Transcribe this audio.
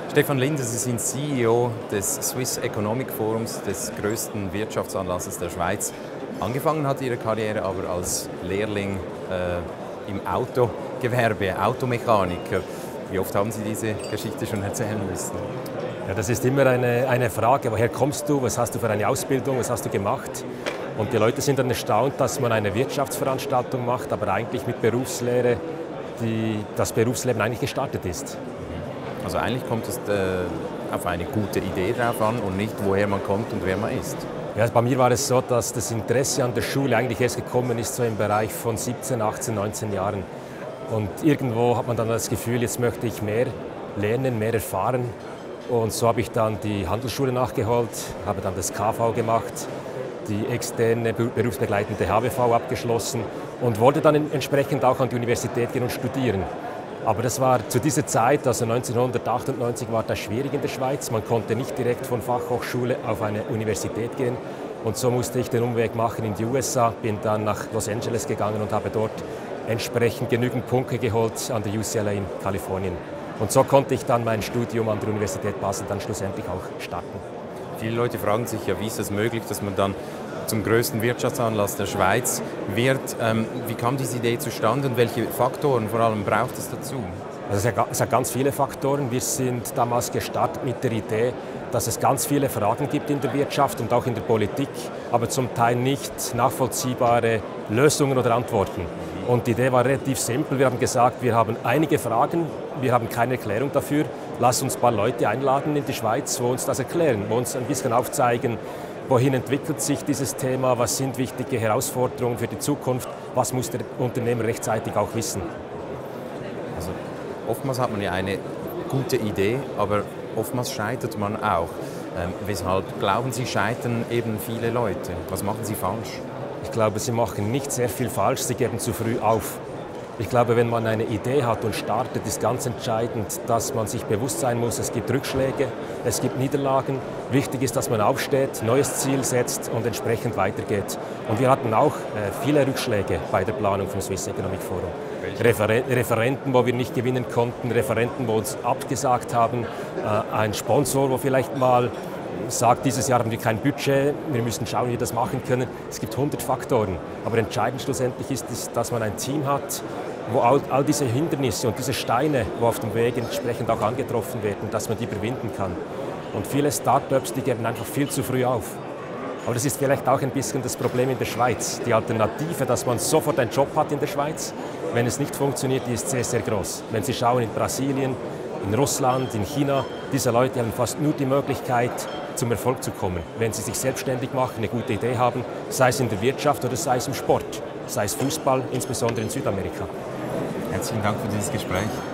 Stefan Linder, Sie sind CEO des Swiss Economic Forums, des größten Wirtschaftsanlasses der Schweiz. Angefangen hat Ihre Karriere aber als Lehrling im Autogewerbe, Automechaniker. Wie oft haben Sie diese Geschichte schon erzählen müssen? Ja, das ist immer eine Frage, woher kommst du, was hast du für eine Ausbildung, was hast du gemacht? Und die Leute sind dann erstaunt, dass man eine Wirtschaftsveranstaltung macht, aber eigentlich mit Berufslehre, das Berufsleben eigentlich gestartet ist. Also eigentlich kommt es auf eine gute Idee drauf an und nicht, woher man kommt und wer man ist. Ja, bei mir war es so, dass das Interesse an der Schule eigentlich erst gekommen ist, so im Bereich von 17, 18, 19 Jahren. Und irgendwo hat man dann das Gefühl, jetzt möchte ich mehr lernen, mehr erfahren. Und so habe ich dann die Handelsschule nachgeholt, habe dann das KV gemacht, die externe berufsbegleitende HBV abgeschlossen und wollte dann entsprechend auch an die Universität gehen und studieren. Aber das war zu dieser Zeit, also 1998, war das schwierig in der Schweiz. Man konnte nicht direkt von Fachhochschule auf eine Universität gehen. Und so musste ich den Umweg machen in die USA, bin dann nach Los Angeles gegangen und habe dort entsprechend genügend Punkte geholt an der UCLA in Kalifornien. Und so konnte ich dann mein Studium an der Universität Basel dann schlussendlich auch starten. Viele Leute fragen sich ja, wie ist es möglich, dass man dann zum größten Wirtschaftsanlass der Schweiz wird. Wie kam diese Idee zustande und welche Faktoren vor allem braucht es dazu? Also es hat ganz viele Faktoren. Wir sind damals gestartet mit der Idee, dass es ganz viele Fragen gibt in der Wirtschaft und auch in der Politik, aber zum Teil nicht nachvollziehbare Lösungen oder Antworten. Und die Idee war relativ simpel. Wir haben gesagt, wir haben einige Fragen, wir haben keine Erklärung dafür. Lass uns ein paar Leute einladen in die Schweiz, wo uns das erklären, wo uns ein bisschen aufzeigen, wohin entwickelt sich dieses Thema, was sind wichtige Herausforderungen für die Zukunft, was muss der Unternehmer rechtzeitig auch wissen. Also oftmals hat man ja eine gute Idee, aber oftmals scheitert man auch. Weshalb glauben Sie, scheitern eben viele Leute? Was machen sie falsch? Ich glaube, sie machen nicht sehr viel falsch, sie geben zu früh auf. Ich glaube, wenn man eine Idee hat und startet, ist ganz entscheidend, dass man sich bewusst sein muss, es gibt Rückschläge, es gibt Niederlagen. Wichtig ist, dass man aufsteht, neues Ziel setzt und entsprechend weitergeht. Und wir hatten auch viele Rückschläge bei der Planung vom Swiss Economic Forum. Referenten, wo wir nicht gewinnen konnten, Referenten, wo uns abgesagt haben, ein Sponsor, wo vielleicht mal sagt, dieses Jahr haben wir kein Budget, wir müssen schauen, wie wir das machen können. Es gibt 100 Faktoren, aber entscheidend schlussendlich ist es, dass man ein Team hat, wo all diese Hindernisse und diese Steine, wo auf dem Weg entsprechend auch angetroffen werden, dass man die überwinden kann. Und viele Start-ups, die geben einfach viel zu früh auf. Aber das ist vielleicht auch ein bisschen das Problem in der Schweiz. Die Alternative, dass man sofort einen Job hat in der Schweiz, wenn es nicht funktioniert, die ist sehr, sehr groß. Wenn Sie schauen in Brasilien, in Russland, in China, diese Leute haben fast nur die Möglichkeit, zum Erfolg zu kommen, wenn sie sich selbstständig machen, eine gute Idee haben, sei es in der Wirtschaft oder sei es im Sport, sei es Fußball, insbesondere in Südamerika. Herzlichen Dank für dieses Gespräch.